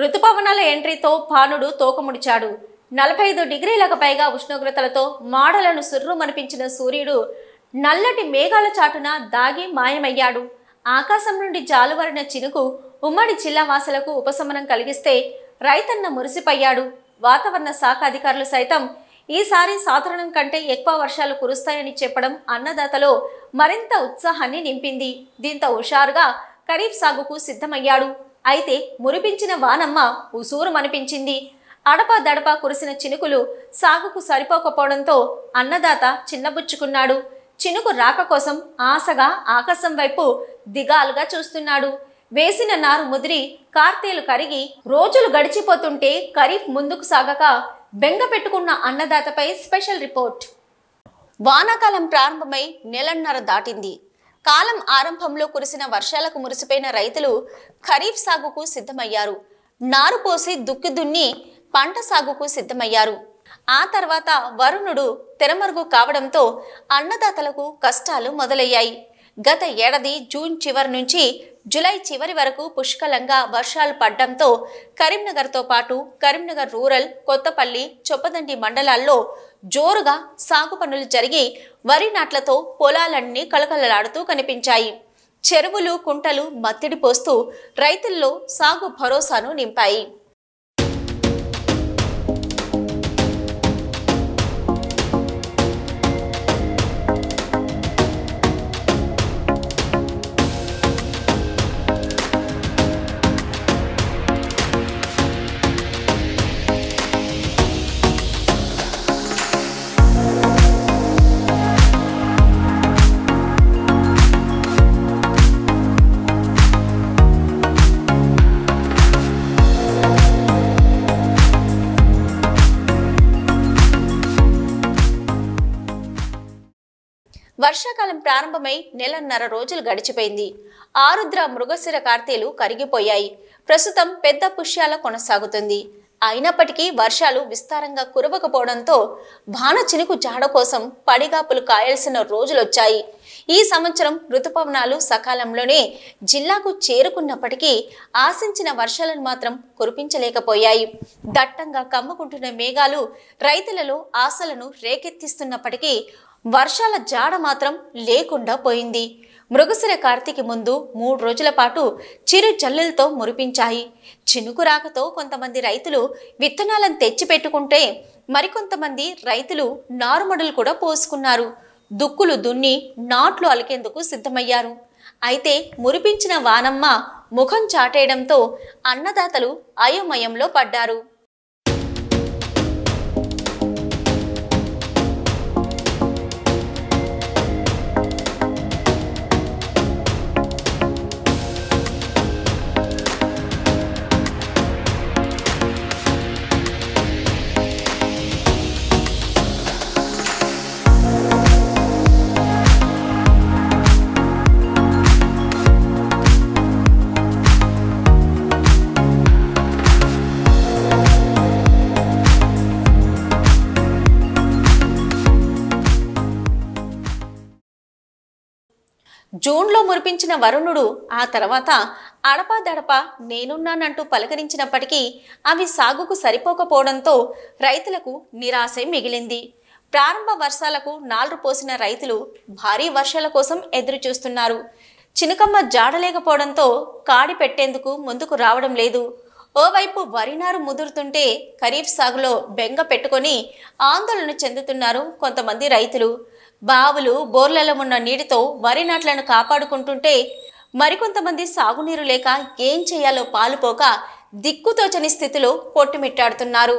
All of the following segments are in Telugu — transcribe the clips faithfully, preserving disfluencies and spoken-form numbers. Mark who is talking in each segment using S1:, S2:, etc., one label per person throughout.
S1: ఋతుపవనాల ఎంట్రీతో భానుడు తోకముడిచాడు. నలభై ఐదు డిగ్రీలకు పైగా ఉష్ణోగ్రతలతో మాడలను సుర్రుమనిపించిన సూర్యుడు నల్లటి మేఘాల చాటున దాగి మాయమయ్యాడు. ఆకాశం నుండి జాలువరిన చినుకు ఉమ్మడి జిల్లా వాసులకు ఉపశమనం కలిగిస్తే రైతన్న మురిసిపోయాడు. వాతావరణ శాఖ అధికారులు సైతం ఈసారి సాధారణం కంటే ఎక్కువ వర్షాలు కురుస్తాయని చెప్పడం అన్నదాతలో మరింత ఉత్సాహాన్ని నింపింది. దీంతో హుషారుగా ఖరీఫ్ సాగుకు సిద్ధమయ్యాడు. అయితే మురిపించిన వానమ్మ ఉసూరుమనిపించింది. అడపా దడపా కురిసిన చినుకులు సాగుకు సరిపోకపోవడంతో అన్నదాత చిన్నబుచ్చుకున్నాడు. చినుకు రాక కోసం ఆశగా ఆకాశం వైపు దిగాలుగా చూస్తున్నాడు. వేసిన నారు ముదిరి కార్తేలు కరిగి రోజులు గడిచిపోతుంటే ఖరీఫ్ ముందుకు సాగక బెంగ పెట్టుకున్న అన్నదాతపై స్పెషల్ రిపోర్ట్. వానాకాలం ప్రారంభమై నెలన్నర దాటింది. కాలం ఆరంభంలో కురిసిన వర్షాలకు మురిసిపోయిన రైతులు ఖరీఫ్ సాగుకు సిద్ధమయ్యారు. నారు పోసి దుక్కి దున్ని పంట సాగుకు సిద్ధమయ్యారు. ఆ తర్వాత వరుణుడు తెరమరుగు కావడంతో అన్నదాతలకు కష్టాలు మొదలయ్యాయి. గత ఏడాది జూన్ చివరి నుంచి జూలై చివరి వరకు పుష్కలంగా వర్షాలు పడ్డంతో కరీంనగర్తో పాటు కరీంనగర్ రూరల్, కొత్తపల్లి, చొప్పదండి మండలాల్లో జోరుగా సాగు పనులు జరిగి వరి నాట్లతో పొలాలన్నీ కలకలలాడుతూ కనిపించాయి. చెరువులు, కుంటలు మత్తిడి పోస్తూ రైతుల్లో సాగు భరోసాను నింపాయి. వర్షాకాలం ప్రారంభమై నెలన్నర రోజులు గడిచిపోయింది. ఆరుద్ర, మృగశిర కార్తేలు కరిగిపోయాయి. ప్రస్తుతం పెద్ద పుష్యాల కొనసాగుతుంది. అయినప్పటికీ వర్షాలు విస్తారంగా కురవకపోవడంతో వాన చినుకు జాడ కోసం పడిగాపులు కాయాల్సిన రోజులొచ్చాయి. ఈ సంవత్సరం ఋతుపవనాలు సకాలంలోనే జిల్లాకు చేరుకున్నప్పటికీ ఆశించిన వర్షాలను మాత్రం కురిపించలేకపోయాయి. దట్టంగా కమ్ముకుంటున్న మేఘాలు రైతులలో ఆశలను రేకెత్తిస్తున్నప్పటికీ వర్షాల జాడ మాత్రం లేకుండా పోయింది. మృగశిర కార్తీకి ముందు మూడు రోజుల పాటు చిరు జల్లులతో మురిపించాయి. చినుకు రాకతో కొంతమంది రైతులు విత్తనాలను తెచ్చిపెట్టుకుంటే మరికొంతమంది రైతులు నారుమడులు కూడా పోసుకున్నారు. దుక్కులు దున్ని నాట్లు అలికేందుకు సిద్ధమయ్యారు. అయితే మురిపించిన వానమ్మ ముఖం చాటేయడంతో అన్నదాతలు అయోమయంలో పడ్డారు. జూన్లో మురిపించిన వరుణుడు ఆ తర్వాత అడపా దడప నేనున్నానంటూ పలకరించినప్పటికీ అవి సాగుకు సరిపోకపోవడంతో రైతులకు నిరాశే మిగిలింది. ప్రారంభ వర్షాలకు నాలుగు పోసిన రైతులు భారీ వర్షాల కోసం ఎదురు చూస్తున్నారు. చినుకమ్మ జాడలేకపోవడంతో కాడి పెట్టేందుకు ముందుకు రావడం లేదు. ఓవైపు వరినారు ముదురుతుంటే ఖరీఫ్ సాగులో బెంగ పెట్టుకొని ఆందోళన చెందుతున్నారు కొంతమంది రైతులు. బావులు, బోర్లలో ఉన్న నీటితో వరి నాట్లను కాపాడుకుంటుంటే మరికొంతమంది సాగునీరు లేక ఏం చేయాలో పాలుపోక దిక్కుతోచని స్థితిలో కొట్టుమిట్టాడుతున్నారు.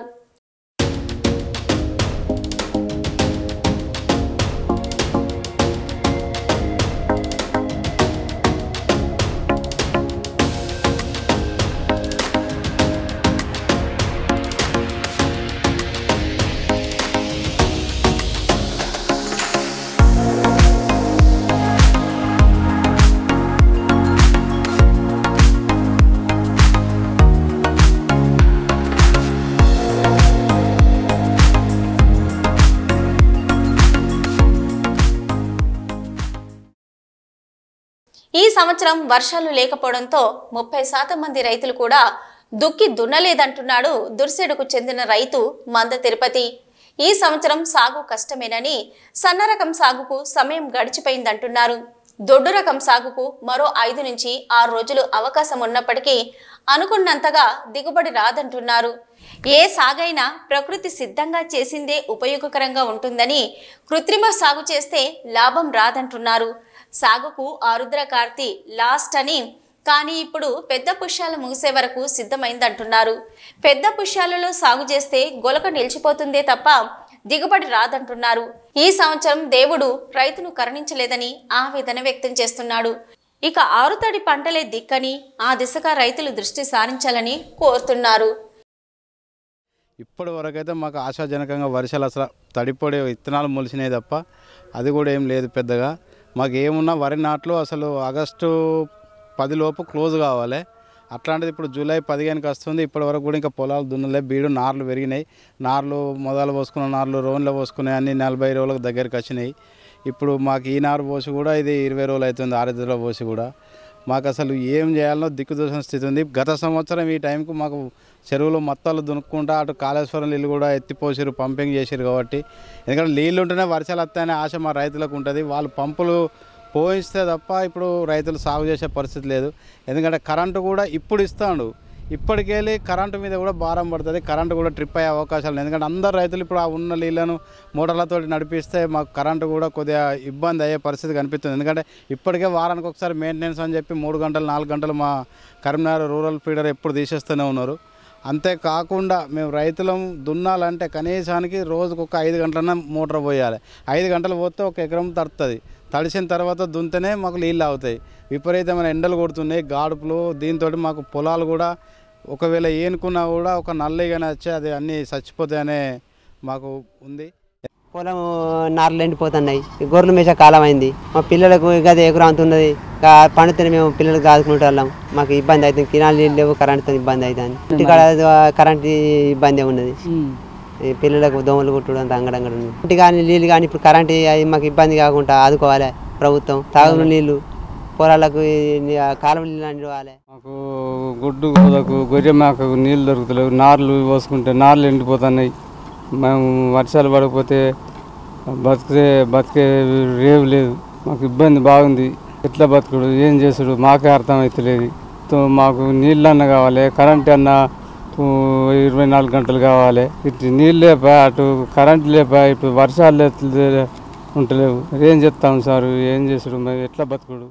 S1: ఈ సంవత్సరం వర్షాలు లేకపోవడంతో ముప్పై శాతం మంది రైతులు కూడా దుక్కి దున్నలేదంటున్నాడు దుర్సేడుకు చెందిన రైతు మంద తిరుపతి. ఈ సంవత్సరం సాగు కష్టమేనని, సన్న రకం సాగుకు సమయం గడిచిపోయిందంటున్నారు. దొడ్డు రకం సాగుకు మరో ఐదు నుంచి ఆరు రోజులు అవకాశం ఉన్నప్పటికీ అనుకున్నంతగా దిగుబడి రాదంటున్నారు. ఏ సాగైనా ప్రకృతి సిద్ధంగా చేసిందే ఉపయోగకరంగా ఉంటుందని, కృత్రిమ సాగు చేస్తే లాభం రాదంటున్నారు. సాగుకు ఆరుద్ర కార్తీ లాస్ట్ అని, కానీ ఇప్పుడు పెద్ద పుష్యాలు ముగిసే వరకు సిద్ధమైందంటున్నారు. పెద్ద పుష్యాలలో సాగు చేస్తే గొలక నిలిచిపోతుందే తప్ప దిగుబడి రాదంటున్నారు. ఈ సంవత్సరం దేవుడు రైతును కరుణించలేదని ఆవేదన వ్యక్తం చేస్తున్నాడు. ఇక ఆరుతడి పంటలే దిక్కని, ఆ దిశగా రైతులు దృష్టి సారించాలని కోరుతున్నారు.
S2: ఇప్పటి వరకైతే మాకు ఆశాజనకంగా వర్షాలు అసలు తడిపొడి విత్తనాలు మొలిచినాయి తప్ప అది కూడా ఏం లేదు పెద్దగా. మాకు ఏమున్నా వరి నాట్లు అసలు ఆగస్టు పదిలోపు క్లోజ్ కావాలి. అట్లాంటిది ఇప్పుడు జూలై పదిహేనుకి వస్తుంది. ఇప్పటి వరకు కూడా ఇంకా పొలాలు దున్నలే, బీడు నార్లు పెరిగినాయి. నార్లు మొదలు పోసుకున్న నార్లు రోన్లో పోసుకున్నాయి, అన్ని నలభై రోజులకు దగ్గరికి వచ్చినాయి. ఇప్పుడు మాకు ఈ నారు పోసి కూడా ఇది ఇరవై రోజులు అవుతుంది, ఆరుద్రలో పోసి కూడా. మాకు అసలు ఏం చేయాలనో దిక్కుదోసిన స్థితి ఉంది. గత సంవత్సరం ఈ టైంకు మాకు చెరువులు మొత్తాలు దునుక్కుంటా అటు కాళేశ్వరం నీళ్ళు కూడా ఎత్తిపోసారు, పంపింగ్ చేసారు. కాబట్టి ఎందుకంటే నీళ్ళు ఉంటేనే వర్షాలు వస్తాయనే ఆశ మా రైతులకు ఉంటుంది. వాళ్ళు పంపులు పోయిస్తే తప్ప ఇప్పుడు రైతులు సాగు చేసే పరిస్థితి లేదు. ఎందుకంటే కరెంటు కూడా ఇప్పుడు ఇస్తాడు, ఇప్పటికెళ్ళి కరెంటు మీద కూడా భారం పడుతుంది. కరెంటు కూడా ట్రిప్ అయ్యే అవకాశాలు లేదు. ఎందుకంటే అందరు రైతులు ఇప్పుడు ఆ ఉన్న నీళ్ళను మోటార్లతో నడిపిస్తే మాకు కరెంటు కూడా కొద్దిగా ఇబ్బంది అయ్యే పరిస్థితి కనిపిస్తుంది. ఎందుకంటే ఇప్పటికే వారానికి ఒకసారి మెయింటెనెన్స్ అని చెప్పి మూడు గంటలు నాలుగు గంటలు మా కరీంనగర్ రూరల్ ఫీడర్ ఎప్పుడు తీసేస్తూనే ఉన్నారు. అంతేకాకుండా మేము రైతులం దున్నాలంటే కనీసానికి రోజుకు ఒక ఐదు గంటలన్నా మోటార్ పోయాలి. ఐదు గంటలు పోతే ఒక ఎకరం తడుతుంది. తడిసిన తర్వాత దున్తేనే మాకు నీళ్ళు అవుతాయి. విపరీతమైన ఎండలు కొడుతున్నాయి, గాడుపులు. దీంతో మాకు పొలాలు కూడా ఒకవేళ ఏనుకున్నా కూడా ఒక నల్లిగానే వచ్చి అది అన్నీ చచ్చిపోతాయనే మాకు ఉంది.
S3: పొలం నార్లు ఎండిపోతున్నాయి, గొర్రెలు మేసే కాలం అయింది. మా పిల్లలకు గది ఎగురు అంతున్నది, పండుతూనే మేము పిల్లలకు కాదుకుంటూ వెళ్ళాం. మాకు ఇబ్బంది అవుతుంది, కినాలు నీళ్ళు లేవు, కరెంటుతో ఇబ్బంది అవుతుంది. ఇంటికాడ కరెంట్ ఇబ్బంది ఉన్నది, పిల్లలకు దోమలు కొట్టుడు అంత అంగడంగడ ఉంది. ఇంటి కానీ నీళ్ళు కానీ ఇప్పుడు కరెంట్ అది మాకు ఇబ్బంది కాకుండా ఆదుకోవాలి ప్రభుత్వం. తాగు నీళ్ళు పొలాలకు కాలువ నీళ్ళు అందివ్వాలి.
S4: మాకు గుడ్డు గోదకు గొర్రె మేకకు నీళ్ళు దొరుకుతలేవు, నార్లు పోసుకుంటే నార్లు ఎండిపోతున్నాయి. మేము వర్షాలు పడకపోతే బతికే బతికే రేవు లేదు. మాకు ఇబ్బంది బాగుంది. ఎట్లా బతుకుడు ఏం చేసుడు మాకే అర్థమవుతలేదు. మాకు నీళ్ళు అన్న కావాలి, కరెంట్ అన్న ఇరవై నాలుగు గంటలు కావాలి. ఇటు నీళ్ళు లేపా, అటు కరెంట్ లేపా, ఇప్పుడు వర్షాలు ఉంటలేవు. ఏం చెప్తాం సార్, ఏం చేసుడు మరి ఎట్లా బతుకుడు?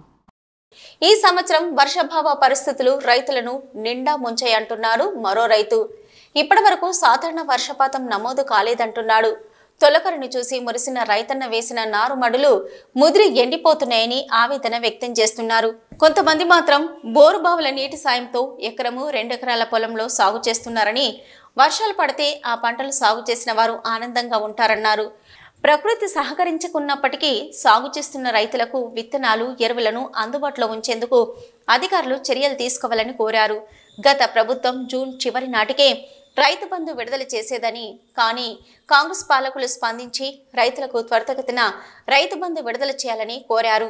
S1: ఈ సంవత్సరం వర్షాభావ పరిస్థితులు రైతులను నిండా ముంచాయంటున్నారు మరో రైతు. ఇప్పటి వరకు సాధారణ వర్షపాతం నమోదు కాలేదంటున్నాడు. తొలకరిని చూసి మురిసిన రైతన్న వేసిన నారుమడులు ముదిరి ఎండిపోతున్నాయని ఆవేదన వ్యక్తం చేస్తున్నారు. కొంతమంది మాత్రం బోరుబావుల నీటి సాయంతో ఎకరము రెండెకరాల పొలంలో సాగు చేస్తున్నారని, వర్షాలు పడితే ఆ పంటలు సాగు చేసిన వారు ఆనందంగా ఉంటారన్నారు. ప్రకృతి సహకరించుకున్నప్పటికీ సాగు చేస్తున్న రైతులకు విత్తనాలు, ఎరువులను అందుబాటులో ఉంచేందుకు అధికారులు చర్యలు తీసుకోవాలని కోరారు. గత ప్రభుత్వం జూన్ చివరి నాటికే రైతు బంధు విడుదల చేసేదని, కానీ కాంగ్రెస్ పాలకులు స్పందించి రైతులకు త్వరితగతిన రైతు బంధు విడుదల చేయాలని కోరారు.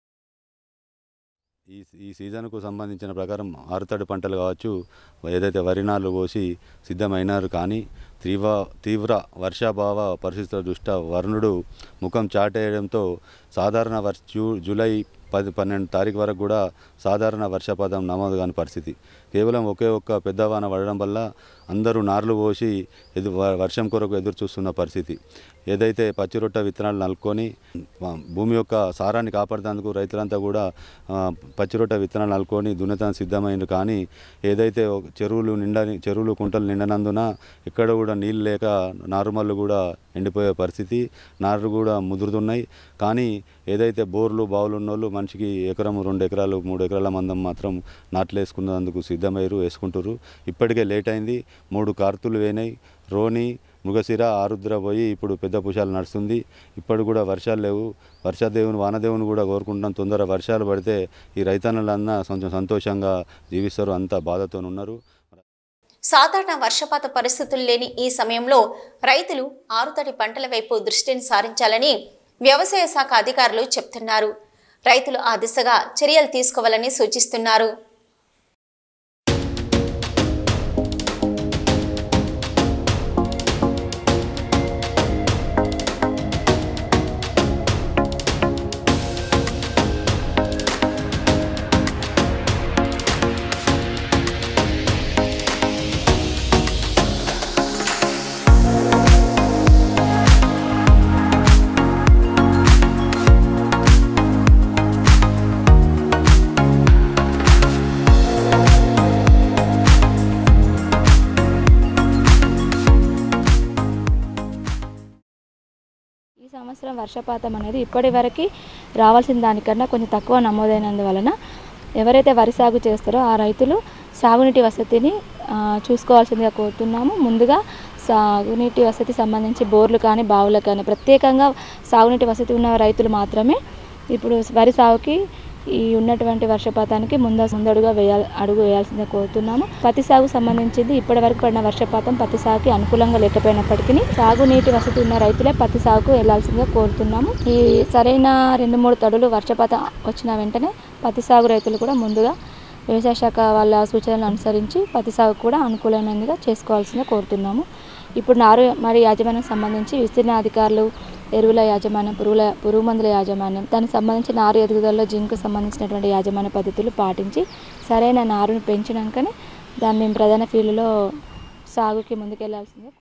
S5: ఈ ఈ సీజన్కు సంబంధించిన ప్రకారం ఆరుతడి పంటలు కావచ్చు, ఏదైతే వరి నార్లు పోసి సిద్ధమైనారు. కానీ తీవ్ర తీవ్ర వర్షాభావ పరిస్థితుల దృష్ట్యా వరుణుడు ముఖం చాటేయడంతో సాధారణ వర్ష జూ జూలై పది పన్నెండు తారీఖు వరకు కూడా సాధారణ వర్షపాతం నమోదు కాని పరిస్థితి. కేవలం ఒకే ఒక్క పెద్ద వాన పడడం వల్ల అందరూ నార్లు పోసి ఎదు వర్షం కొరకు ఎదురు చూస్తున్న పరిస్థితి. ఏదైతే పచ్చిరొట్ట విత్తనాలు నలుకొని భూమి యొక్క సారాన్ని కాపాడేందుకు రైతులంతా కూడా పచ్చిరొట్ట విత్తనాలు నలుకొని దున్నతానికి సిద్ధమైంది. కానీ ఏదైతే చెరువులు నిండని చెరువులు కుంటలు నిండనందున ఎక్కడ కూడా నీళ్ళు లేక నారుమల్లు కూడా ఎండిపోయే పరిస్థితి, నార్లు కూడా ముదురుతున్నాయి. కానీ ఏదైతే బోర్లు బావులు ఉన్నోళ్ళు మనిషికి ఎకరం రెండు ఎకరాలు మూడు ఎకరాల మందం మాత్రం నాట్లు వేసుకున్నందుకు సిద్ధమయ్యారు, వేసుకుంటారు. ఇప్పటికే లేట్ అయింది. మూడు కార్తులు వేనాయి. రోని, మృగశిర, ఆరుద్ర పోయి ఇప్పుడు పెద్ద పుషాలు నడుస్తుంది. ఇప్పుడు కూడా వర్షాలు లేవు. వర్షాదేవుని వానదేవుని కూడా కోరుకుంటున్నాం, తొందర వర్షాలు పడితే ఈ రైతన్నలన్నా కొంచెం సంతోషంగా జీవిస్తారు. అంతా బాధతో ఉన్నారు.
S1: సాధారణ వర్షపాత పరిస్థితులు లేని ఈ సమయంలో రైతులు ఆరుతడి పంటల వైపు దృష్టిని సారించాలని వ్యవసాయ శాఖ అధికారులు చెప్తున్నారు. రైతులు ఆ దిశగా చర్యలు తీసుకోవాలని సూచిస్తున్నారు.
S6: సంవత్సరం వర్షపాతం అనేది ఇప్పటి వరకు రావాల్సిన దానికన్నా కొంచెం తక్కువ నమోదైనందువలన ఎవరైతే వరి సాగు చేస్తారో ఆ రైతులు సాగునీటి వసతిని చూసుకోవాల్సిందిగా కోరుతున్నాము. ముందుగా సాగునీటి వసతి సంబంధించి బోర్లు కానీ బావులు కానీ ప్రత్యేకంగా సాగునీటి వసతి ఉన్న రైతులు మాత్రమే ఇప్పుడు వరి సాగుకి ఈ ఉన్నటువంటి వర్షపాతానికి ముంద ముందడుగా వేయాలి అడుగు వేయాల్సిందే కోరుతున్నాము. పత్తి సాగు సంబంధించింది ఇప్పటి వరకు పడిన వర్షపాతం పత్తి సాగుకి అనుకూలంగా లేకపోయినప్పటికీ సాగునీటి వసతి ఉన్న రైతులే పత్తి సాగుకు వెళ్లాల్సిందిగా కోరుతున్నాము. ఈ సరైన రెండు మూడు తడులు వర్షపాతం వచ్చిన వెంటనే పత్తి సాగు రైతులు కూడా ముందుగా వ్యవసాయ శాఖ వాళ్ళ సూచనలను అనుసరించి పత్తి సాగు కూడా అనుకూలమైనదిగా చేసుకోవాల్సిందిగా కోరుతున్నాము. ఇప్పుడు నారు మరి యాజమాన్యం సంబంధించి విస్తీర్ణ అధికారులు ఎరువుల యాజమాన్యం, పురుగుల పురుగు మందుల యాజమాన్యం, దానికి సంబంధించి నారు ఎదుగుదలలో జింకు సంబంధించినటువంటి యాజమాన్య పద్ధతులు పాటించి సరైన నారును పెంచినాకనే దాన్ని ప్రధాన ఫీల్డ్లో సాగుకి ముందుకెళ్లాల్సిందే.